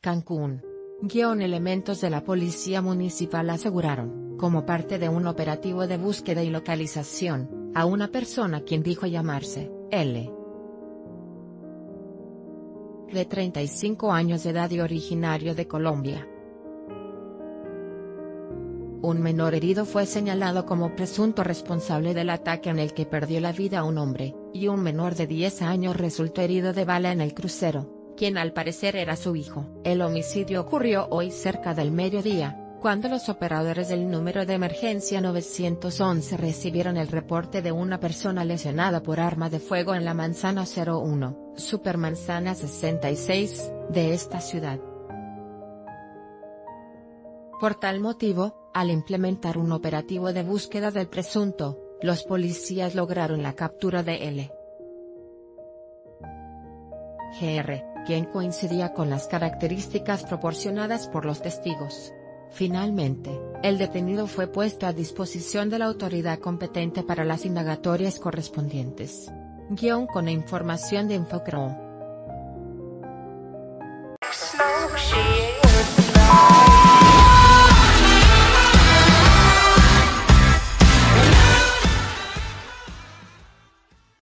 Cancún. Elementos de la policía municipal aseguraron, como parte de un operativo de búsqueda y localización, a una persona quien dijo llamarse L. de 35 años de edad y originario de Colombia. Un menor herido fue señalado como presunto responsable del ataque en el que perdió la vida un hombre, y un menor de 10 años resultó herido de bala en el crucero, quien al parecer era su hijo. El homicidio ocurrió hoy cerca del mediodía, cuando los operadores del número de emergencia 911 recibieron el reporte de una persona lesionada por arma de fuego en la manzana 01, Supermanzana 66, de esta ciudad. Por tal motivo, al implementar un operativo de búsqueda del presunto, los policías lograron la captura de L. Gr., quien coincidía con las características proporcionadas por los testigos. Finalmente, el detenido fue puesto a disposición de la autoridad competente para las indagatorias correspondientes. Con información de Infocro.